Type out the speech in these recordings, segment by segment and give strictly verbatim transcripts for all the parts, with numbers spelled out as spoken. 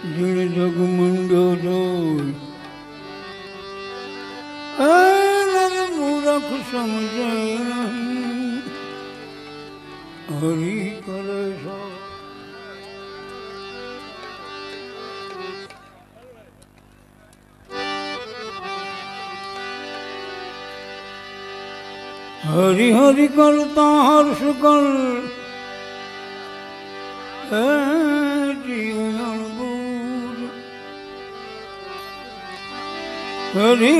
જીણ જગ મંડો જોઈ એ નર મૂરખ સમજે નહીં હરી કરે સો હરિ હરિ કરતા હર્ષ કર હે જીવન બૂર હરિ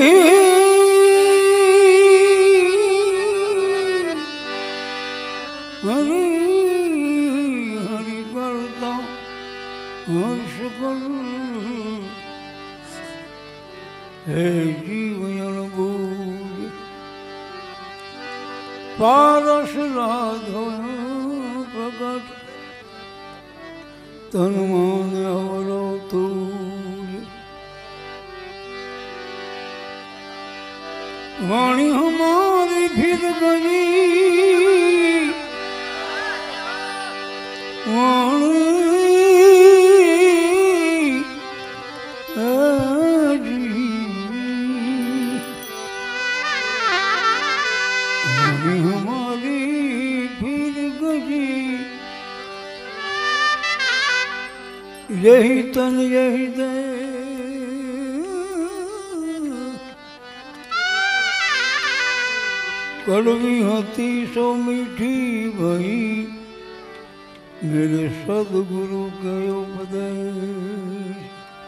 હરિ હરિ કરતા હર્ષ કર હે જીવન બૂર પારસ રાધો પ્રગટ તન મન અવરો તું વાણી હમારી ફિર ગઈ વાણી हमारी फिर गई यही तन यही दे कड़वी होती सो मीठी भई मेरे सदगुरु के उपदेश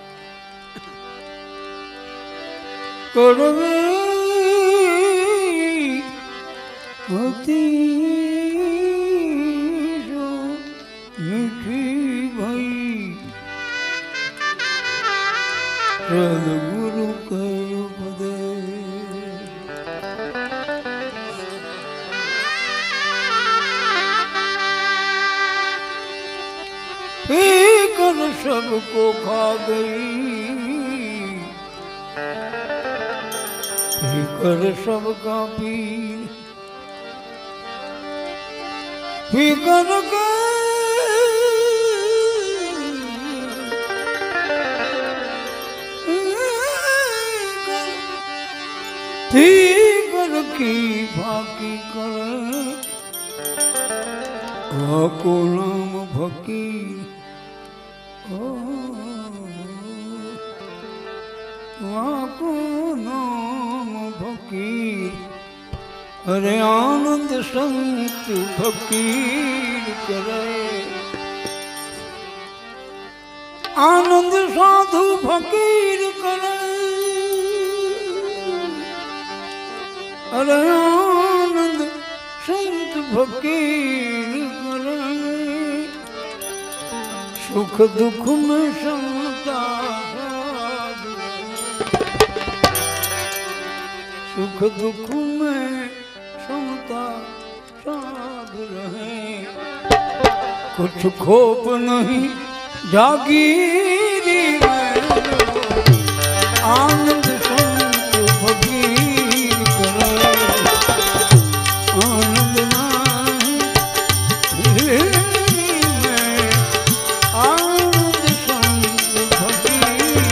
कड़वी होती जो मीठी भाई सदगुरु के उपदेश पीकर सबको खा गई पीकर सबका पीर फिकर के फिकर की फाकी करे आको नाम फकीर आको नाम फकीर अरे आनंद संत फकीर करे आनंद साधु फकीर करे अरे आनंद संत फकीर करे सुख दुख में समता सुख दुख में समता साध रहे कुछ खोप नहीं जागीरी में आनंद संत फकीर करे आनंद नहीं में आनंद संत फकीर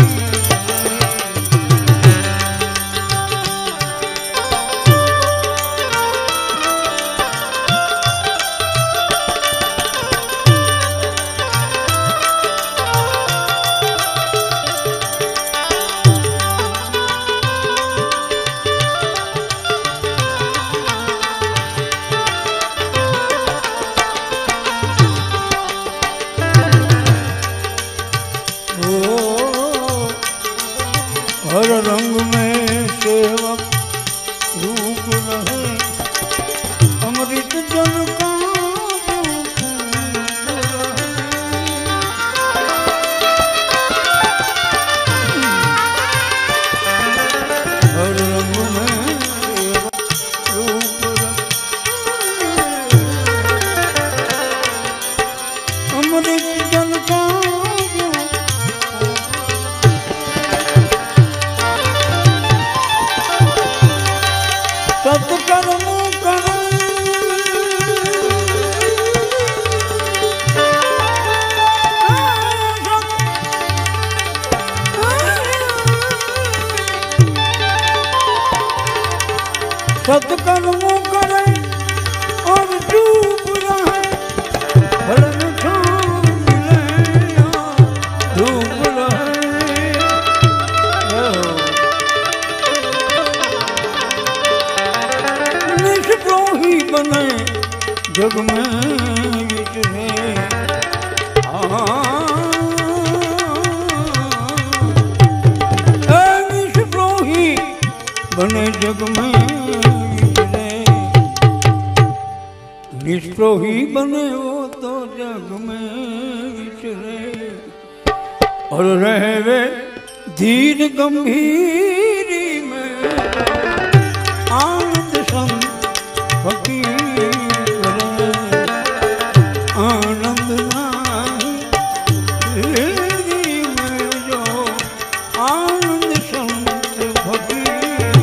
द्रोही बने वो तो जग में विचरे और रहे वे धीर गंभीरी में आनंद संग फकीर करे आनंद नारी में जो आनंद संग फकीर।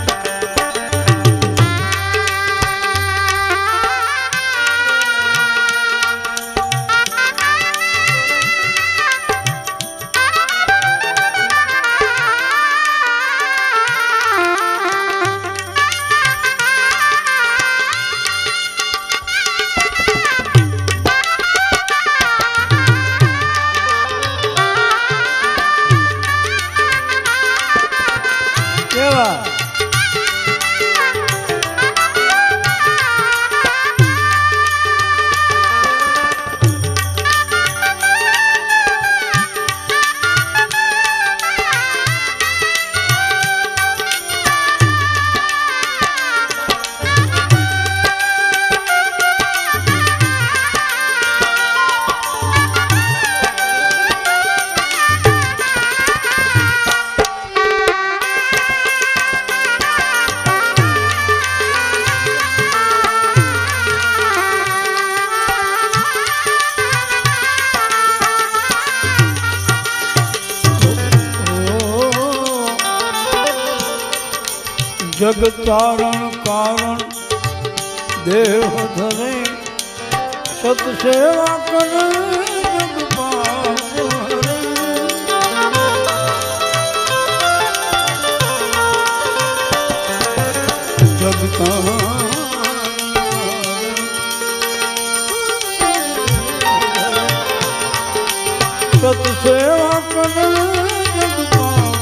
जग तारण कारण देह धरे सत सेवा करे जग पाप हरे। जग सत सेवा करे जग पाप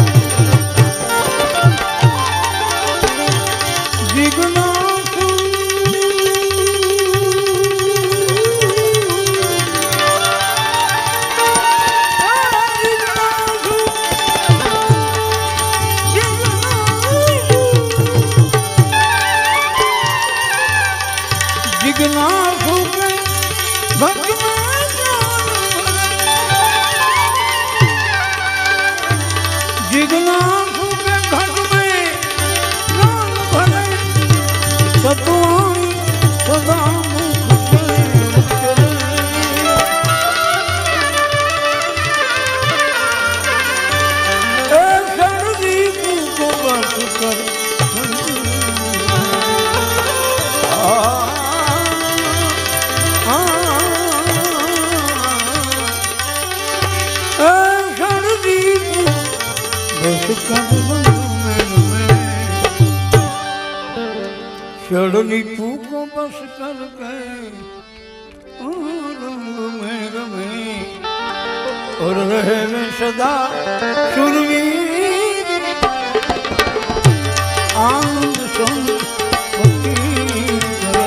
जिज्ञासु जिज्ञासु के भक्त में जिज्ञासु के घट में ज्ञान भरे सतवाणी सदा मुख चले। सर्दी को बस कर शरणी को बस कर गए रंग में रमे और रहे में सदा शूरवीर आनंद संग फकीर करे।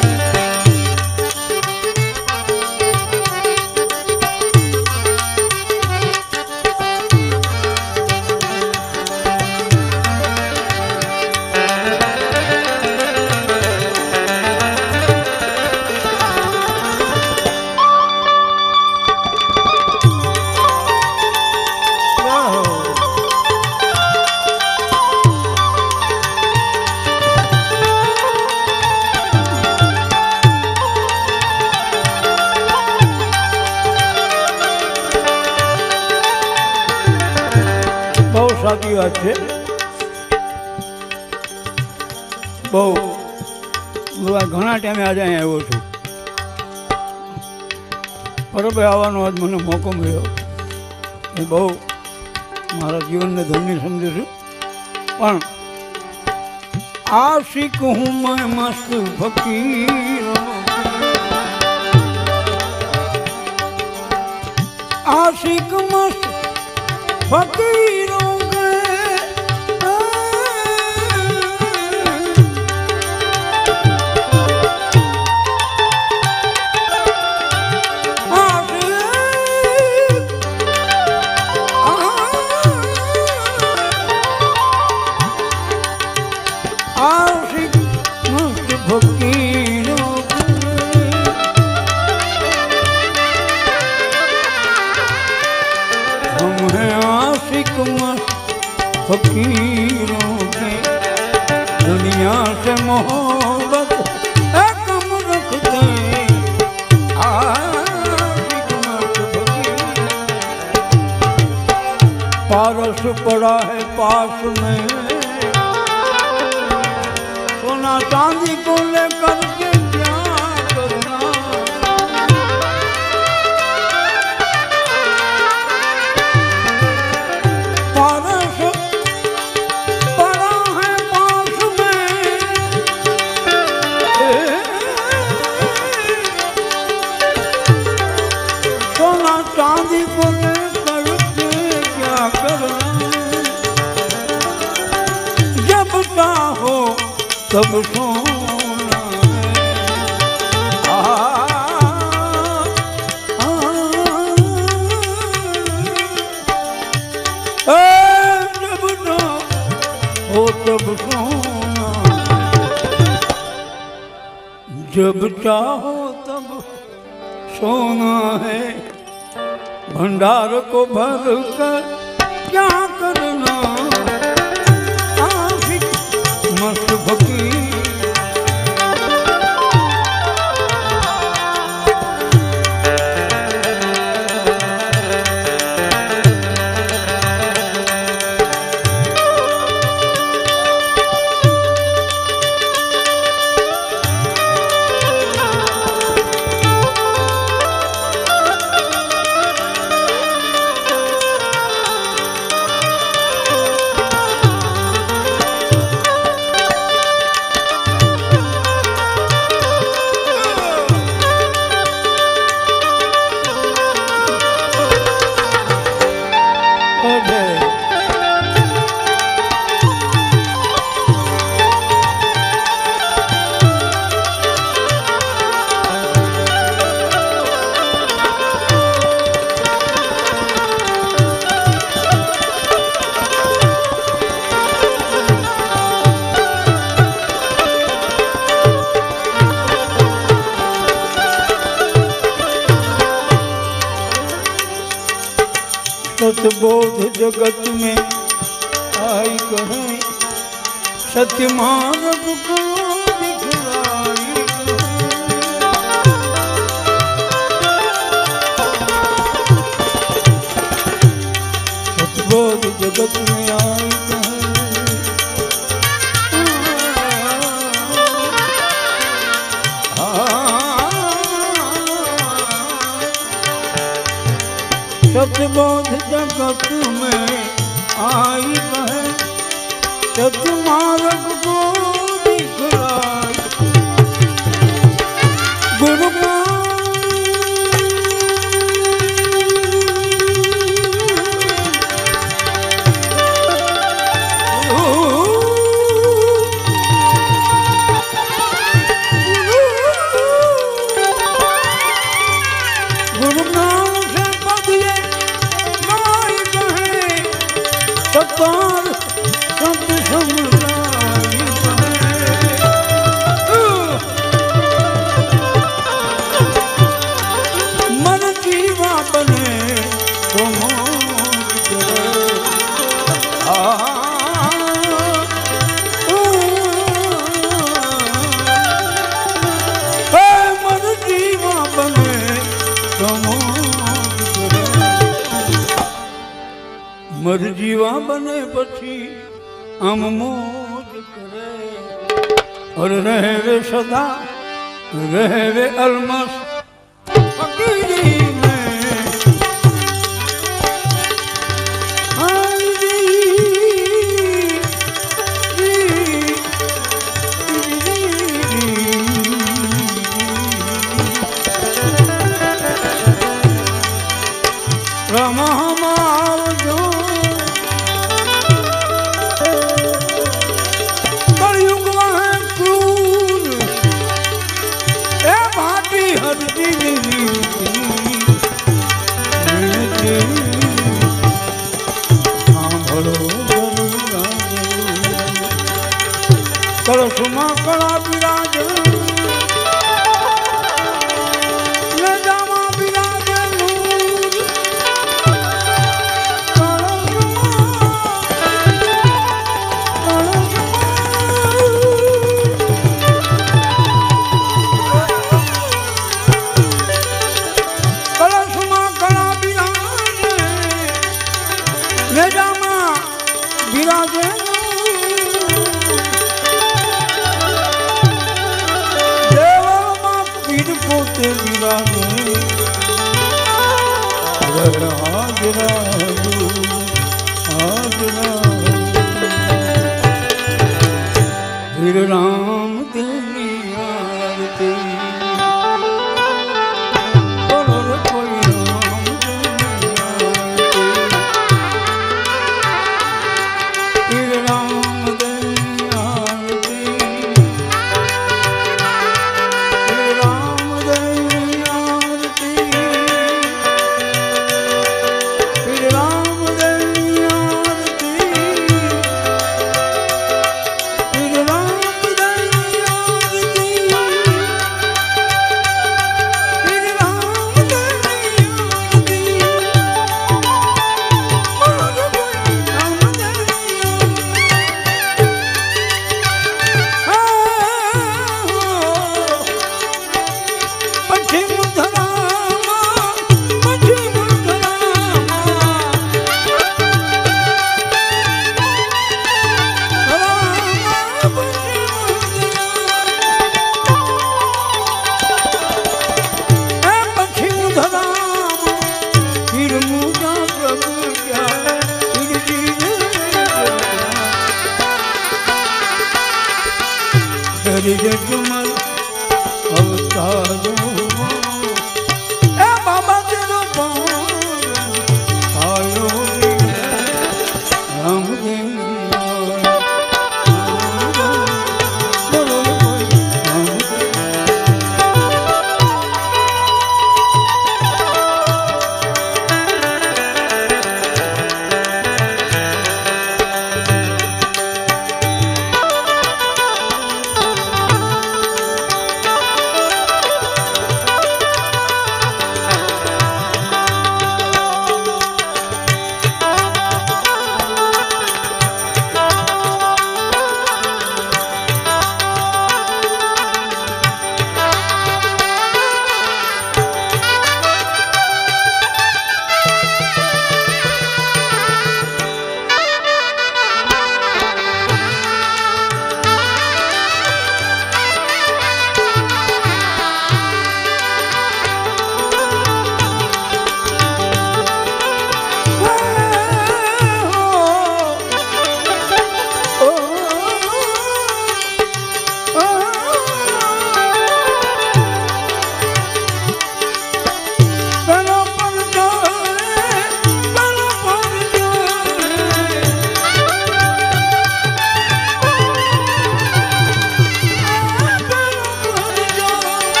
સાચી વાત છે બહુ ઘણા ટાઈમે આજે અહીંયા આવ્યો છું પરબે આવવાનો આજ મને મોકો મળ્યો એ બહુ મારા જીવનને ધન્ય સમજું છું પણ આશિક હું મેં મસ્ત ફકીર आशिक मस्त फकीरों के आशिक मस्त फकीरों के फकीरों के दुनिया से मोहब्बत कम रखते आशिक मस्त फकीर। पारस पड़ा है पास में, सोना चांदी को लेकर के क्या करना। पारस पड़ा है पास में, सोना चांदी को लेकर के क्या करना। जब चाहो तब सोना है, आ, आ, आ, जब ना हो तब सोना, जब चाहो तब सोना है। भंडार को भर कर क्या करना, आशिक मस्त फकीर। सतबोध जगत में आई कहें, सत्य मार्ग को दिखलाई कहें। सतबोध जगत में आई कहें, सतबोध जगत में आई कहे, सत्य मार्ग को दिखलाई। गुरु सतार सब समुदाय मन जीवा बने तो मौज करे। मन जीवा बने तो मौज करे। मर जीवा बने पछी हम मौज करे, और रहे वे सदा रहे वे अलमस फकीरी में। आई जी, जी, राम हमार जो कलयुग में क्रूर ए भाटी हर હાજરાજુ હાજરા વીર રામ તેની આરતી બોલો રે કોઈ રામ તેની આરતી વીર રામ તેની આરતી વીર રામ તેની આરતી વીર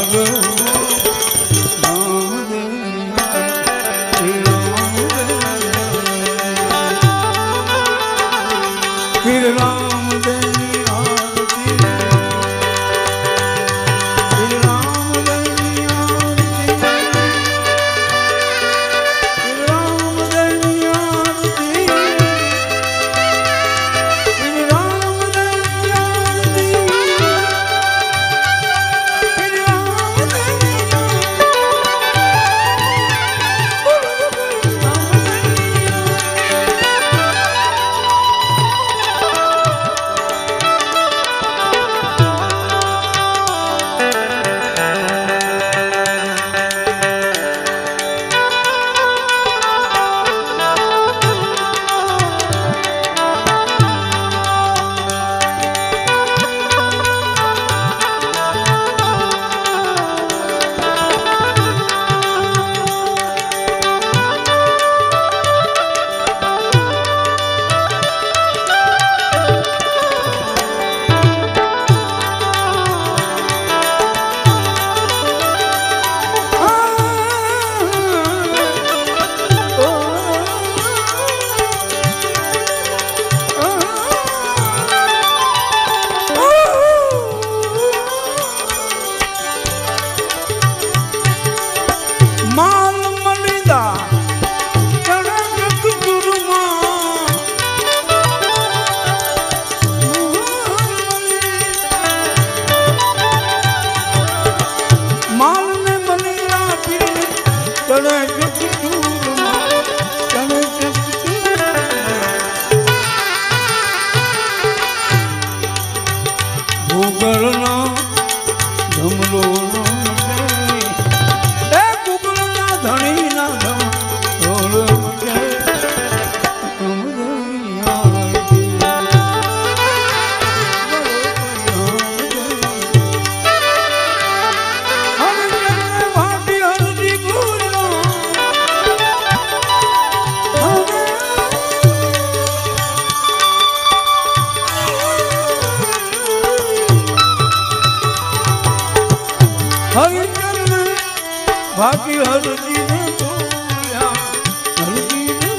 भागी हर जी ने बोलिया हर जी ने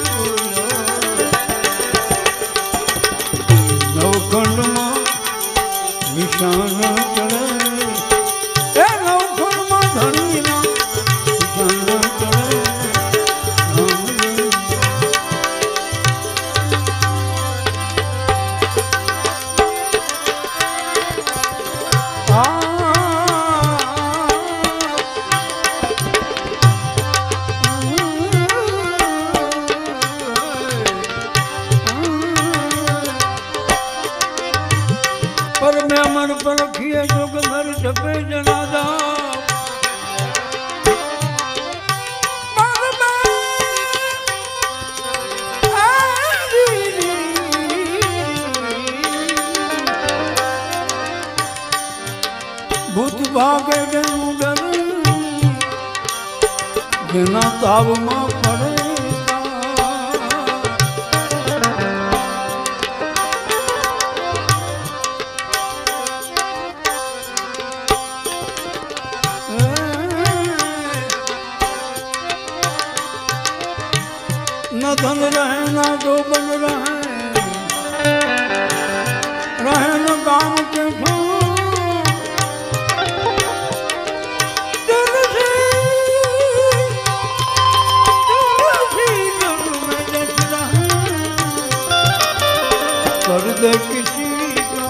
बोलिया नवखंड में निशान चढ़े ए नवखंड में धनी ना निशान चढ़े पर मैं मन पर रखिए जोग घर छपे जनादा भूत भागे डर बिना ताव में पड़े न धन रहे न जो बन रहे रहे न काम के ठो कर दे किसी का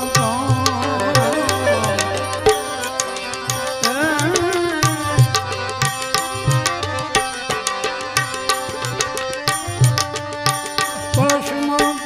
काम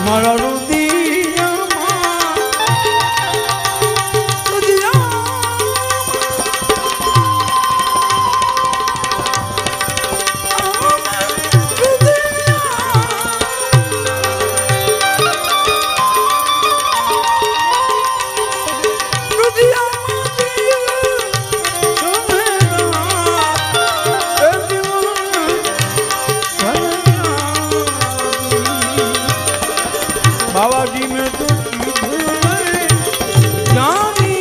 મારા રુદિયામાં बाबाजी में तो जानी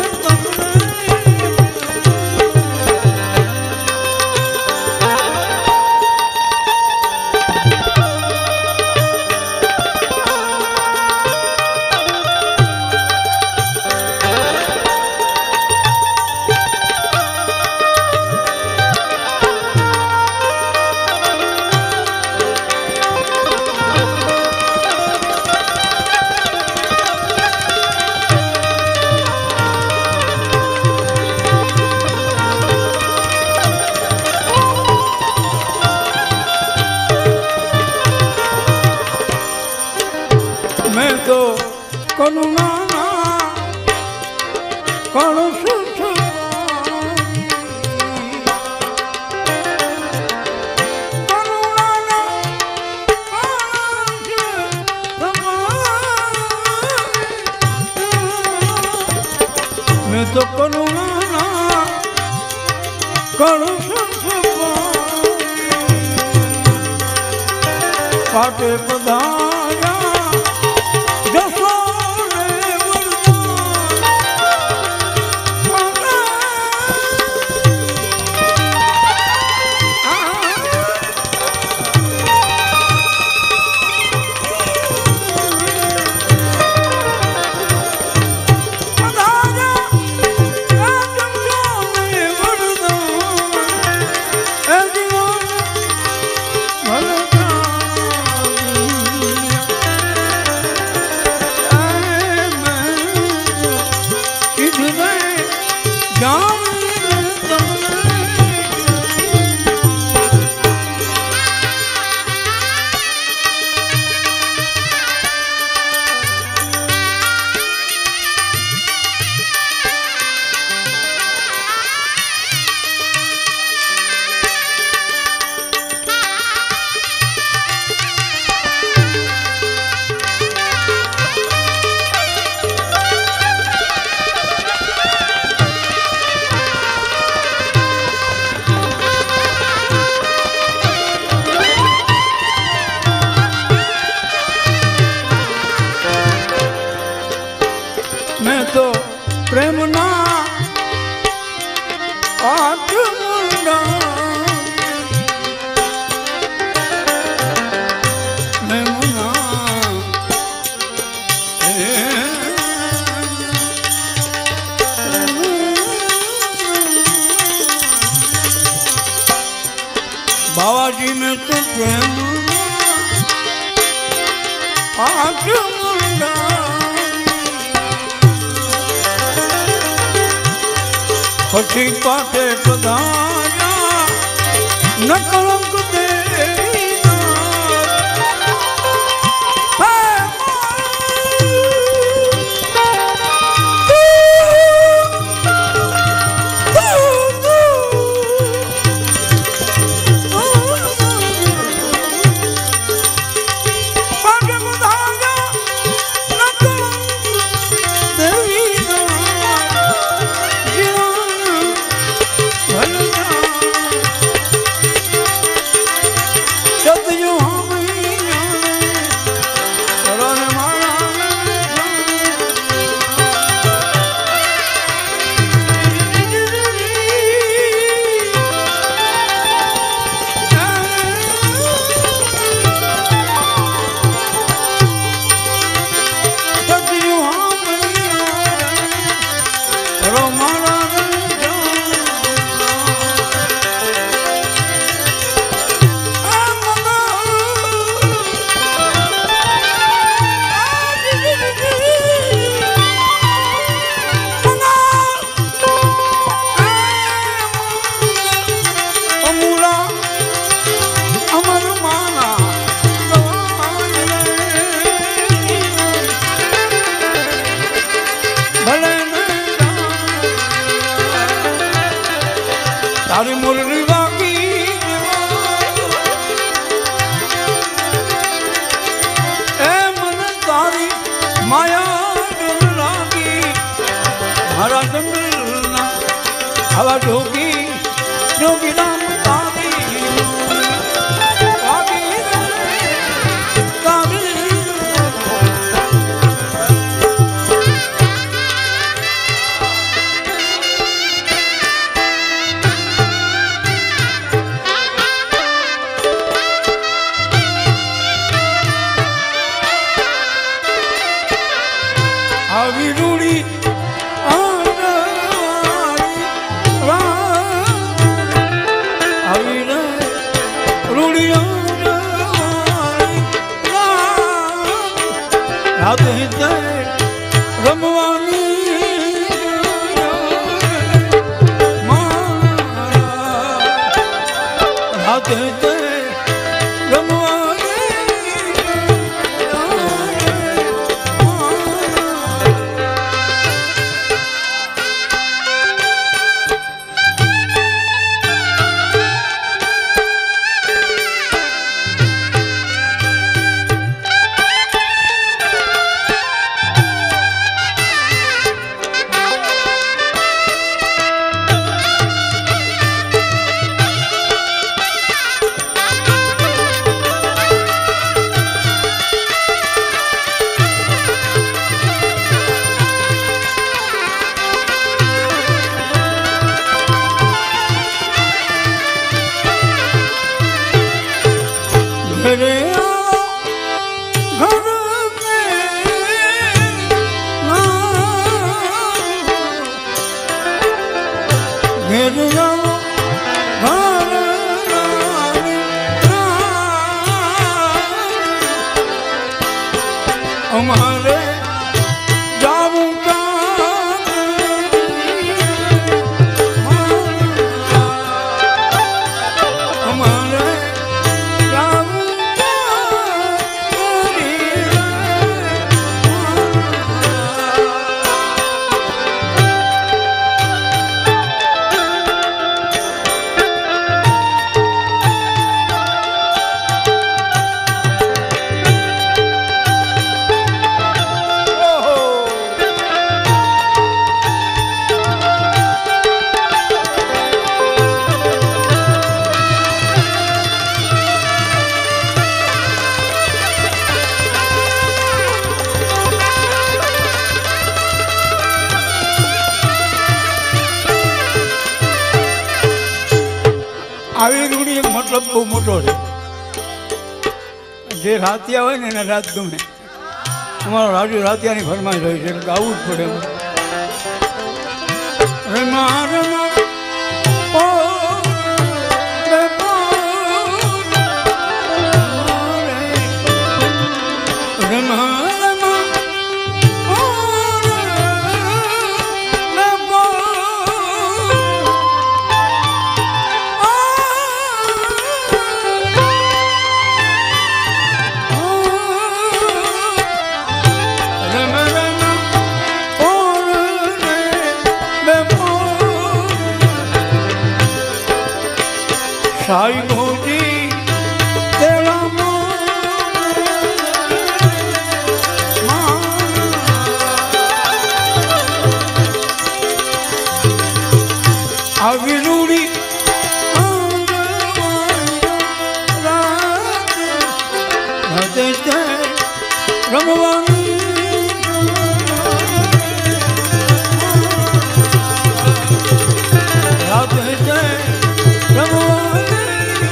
मैं तो करुणा करो सुख मैं तो करुणा करो सुख पाटे पधारा मैं तो प्रेम ना आठ मुंडा मैं मुना बाबाजी में तो प्रेम आठ मुंडा पक्षी पाटे पधारा न कलंक देना पाटे पधारा न कलंक देना भल આવા જંગલના આવા જોગી જોગી રામ કાવી કાવી કાવી આવી રૂડી અમારે જાવું અમારે જાવું આવી રૂડી એક મતલબ બહુ મોટો છે. જે રાતિયા હોય ને એને રાત ગમે. અમારો રાજુ રાતિયાની ફરમાઈશ હોય છે એટલે ગાવું જ પડે. રમા રમા ઓ રમા સાઈ ભોજી તેરા આવી રૂડી રમવાની રાતે રમવાની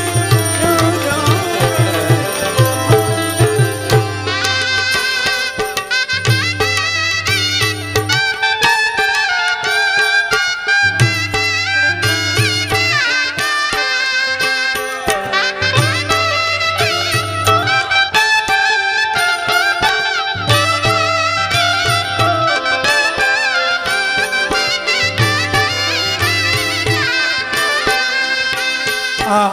આ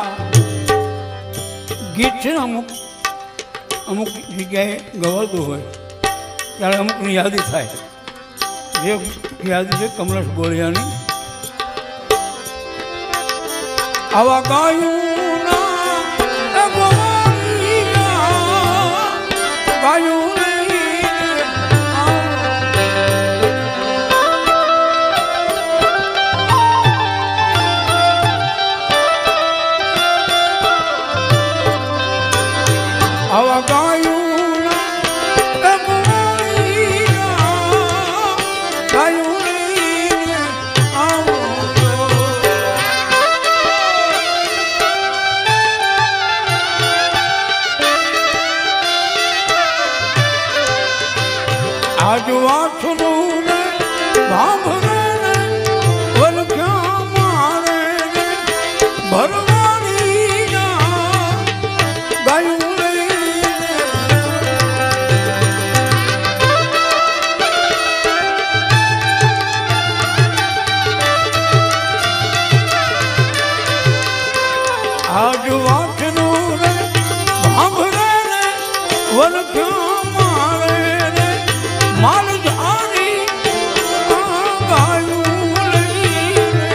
ગીત છે ને અમુક અમુક જગ્યાએ ગવાતું હોય ત્યારે અમુકની યાદી થાય. જે યાદી છે કમલેશ ગોળિયાની. આવા ગાયું ગાયું આજ વાછનું ને ભાંભરે ને વલખ્યા મારે ને ભરવાડી ગાયું આજ વાછનું ને ભાંભરે ને વલખ્યા મારે ને માલધારી ગાયું લઈને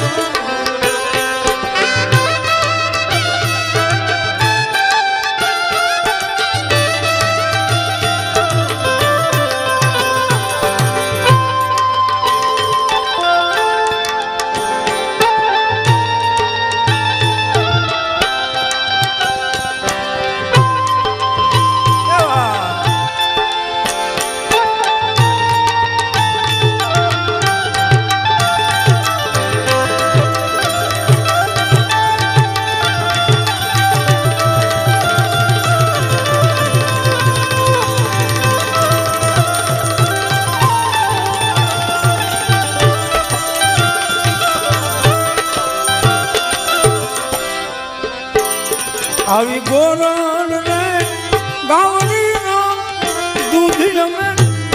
આવી ગોરણ ને ગાવડી ના દૂધ જમે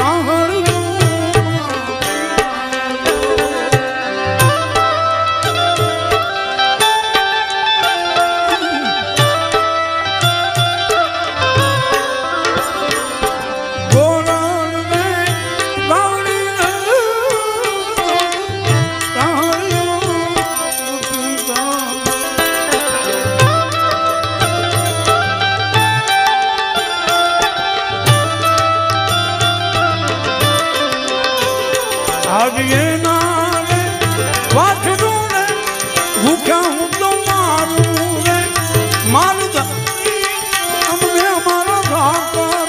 આજ એના ને વાછડું ને ભૂખ્યા હું તો મારું ને માલધારી અમને અમારો ઠાકર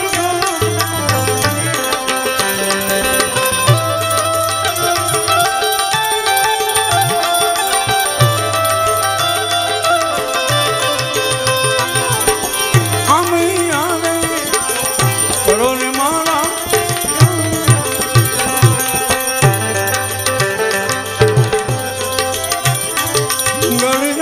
અમે આવે કરો ને મારા ગણ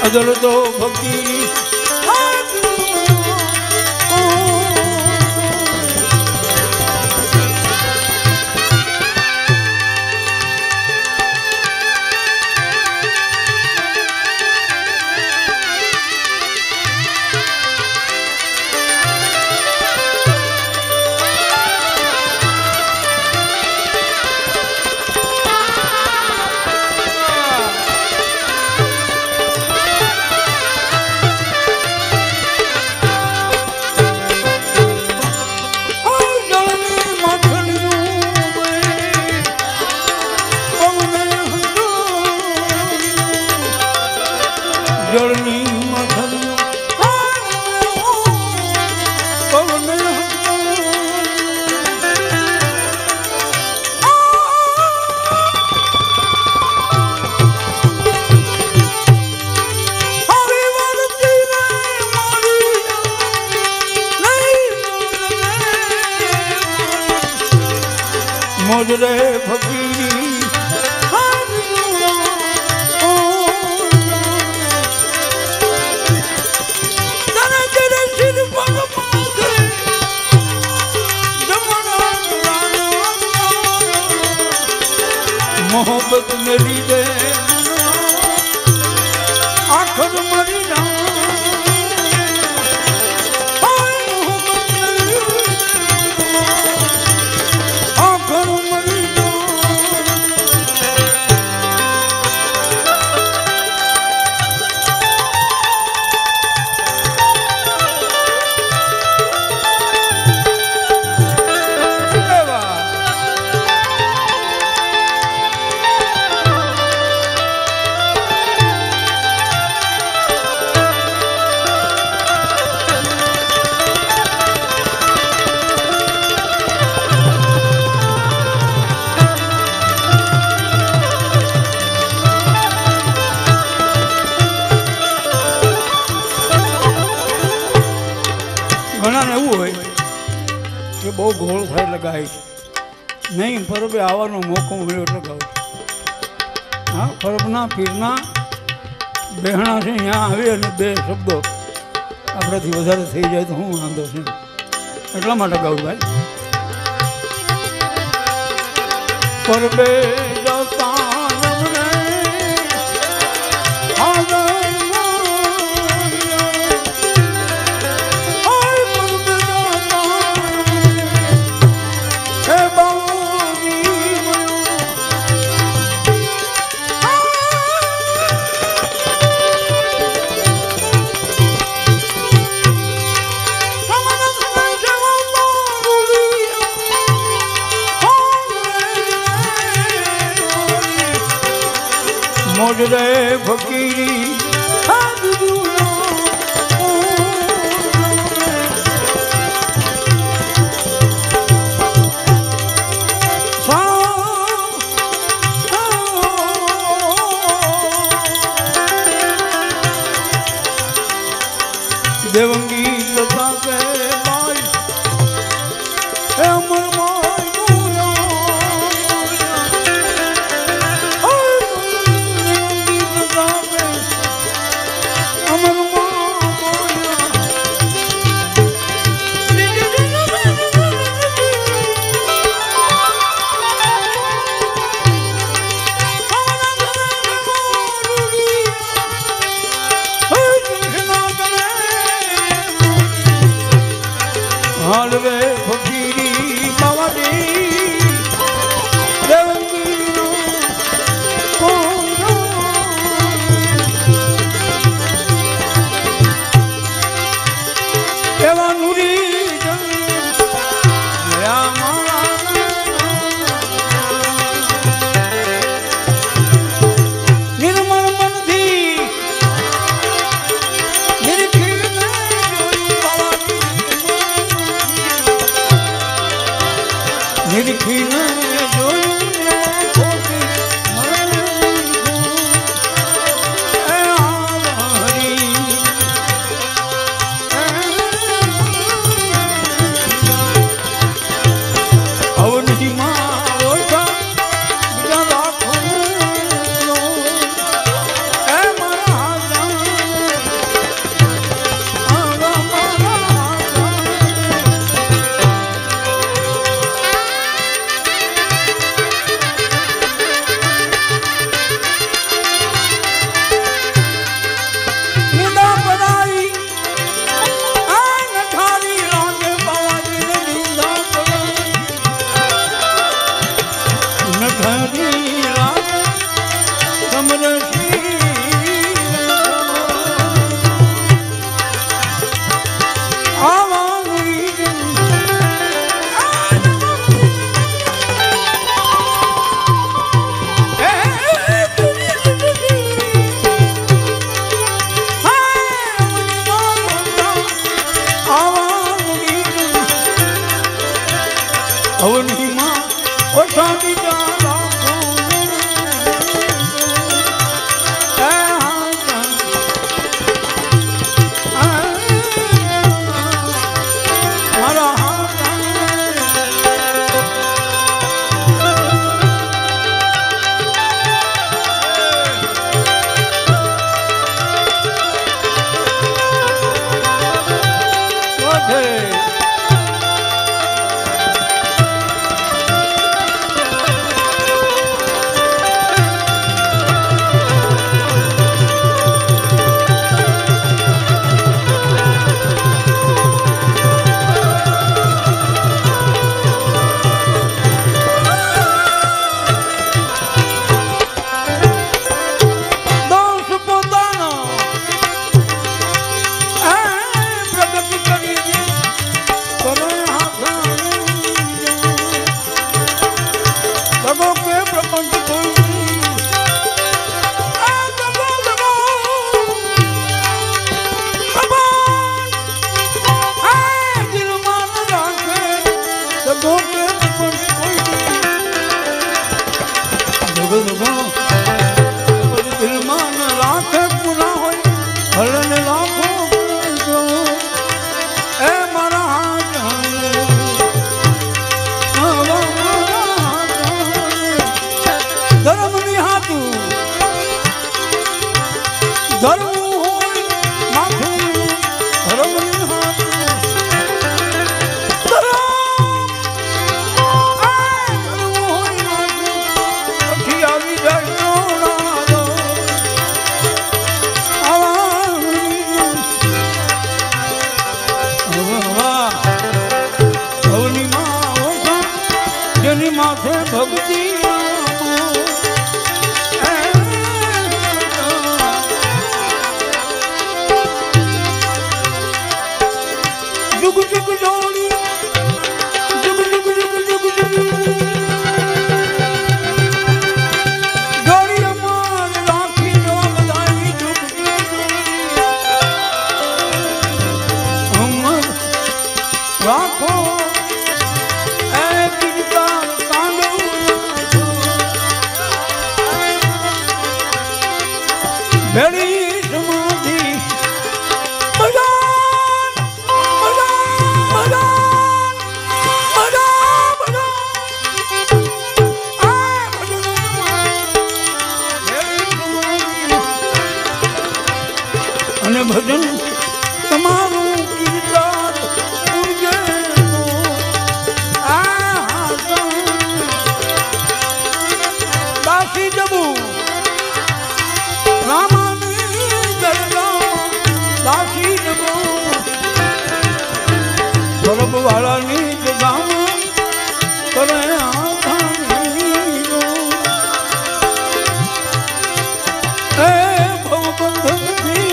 અજલ તો ફકીરી મોજરે ફકીરી મોહબ્બત મેરી દે આખર મરી ના ઘણાને એવું હોય કે બહુ ઘોળ થાય લગાય નહીં પરબે આવવાનો મોકો મળ્યો એટલે ગાઉં હા પરબના પીરના બહેણા છે અહીંયા આવે અને બે શબ્દો આપણાથી વધારે થઈ જાય તો હું વાંધો છે એટલા માટે ગાઉં ભાઈ પરબે જતા મોજરે ફકીરી દેવંગી લતા કે બાઈ હે અમર I'm शीला समरसी અવની માં ઓઠાની જાલા મારા દિલમાં લાખ પૂરા હોય હલન લાખો એ મારા ધર્મ નિહાતું ધર્મ હોય માથું ધર્મ નિહાતું માથે ભક્તિ જુગ જુગ જોડી જુગ જુગ જુગ જુગ જુગ જોડી અમાર રાખી જો બધાની જુગ અમર રાખો ભેળી સમાધિ મજાન મજાન મજાન મજાન મજાન અને ભજન તમારું કીર્તન પૂજે દાસી જબુ પરબ વાળાની જગામાં કરે એ ભવબંધનથી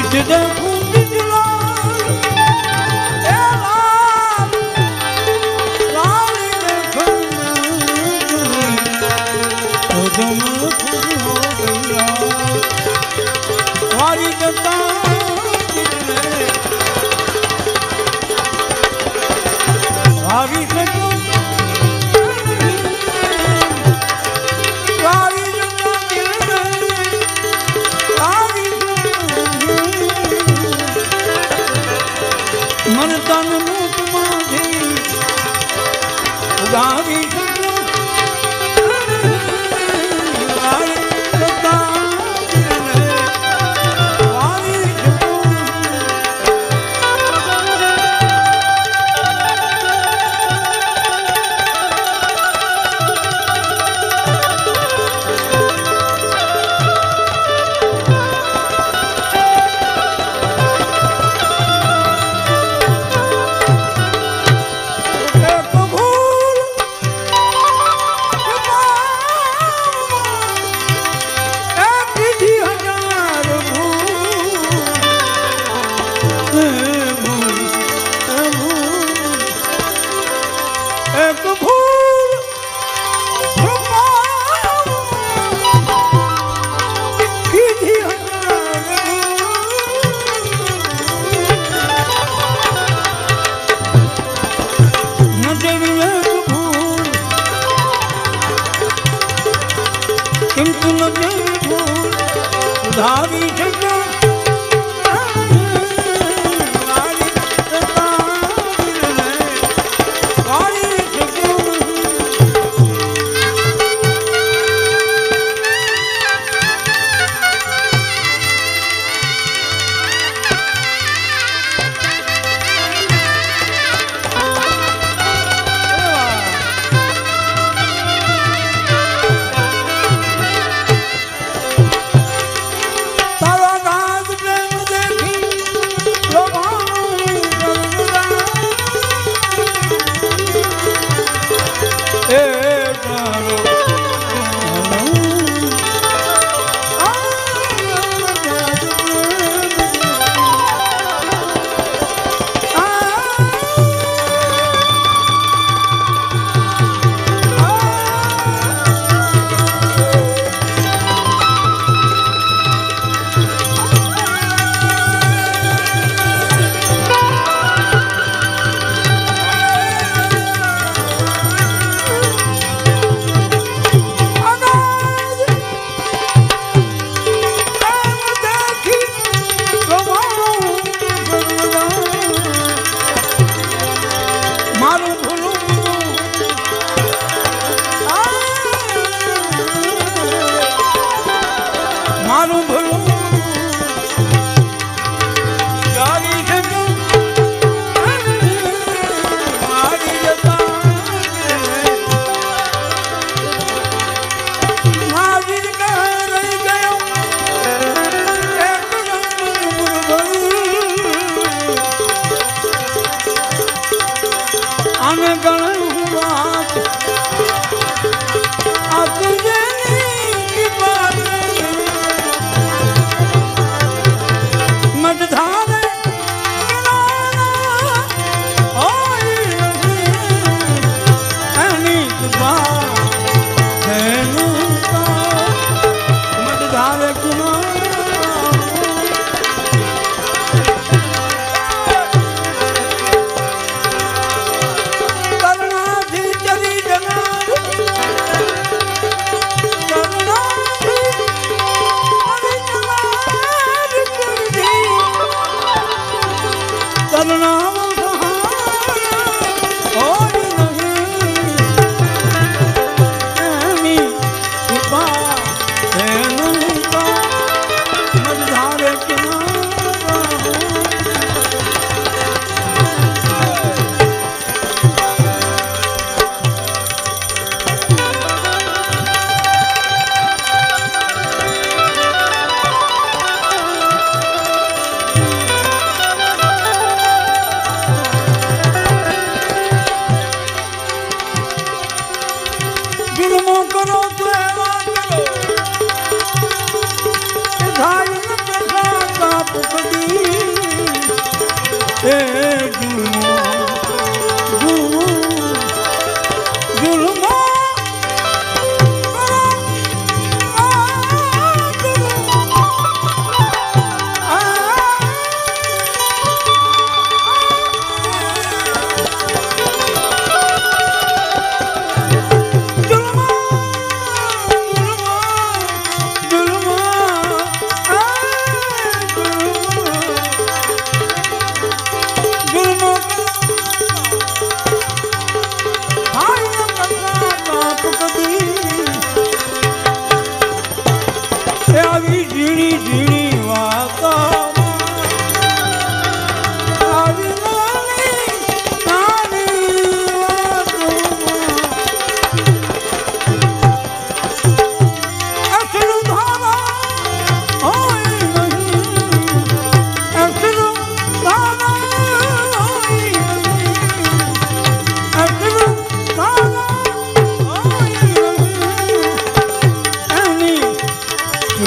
देखूं बिजलाल ए लाल लाल देखूं तो तुम खुद हो गया वारी दता वारी दता मन तन मूत माधी उगावी धावी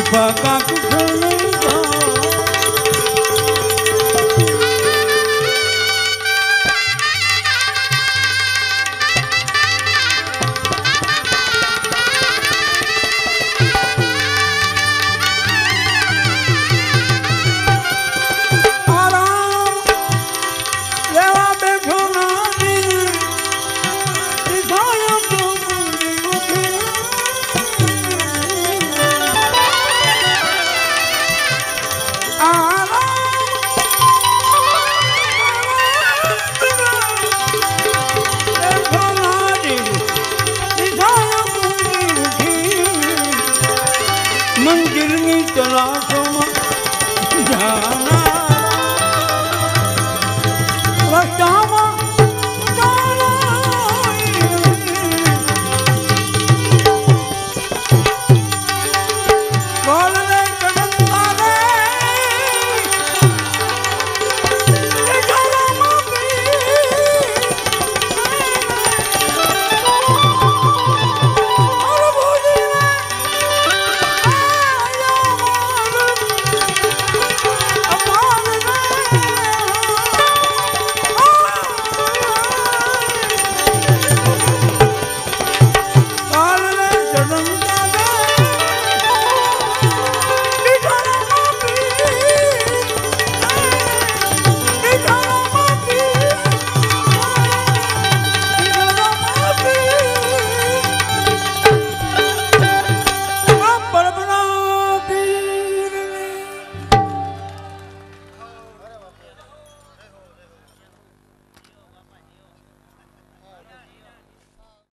કાકા કુછ મંદિરની તલાશમાં જાના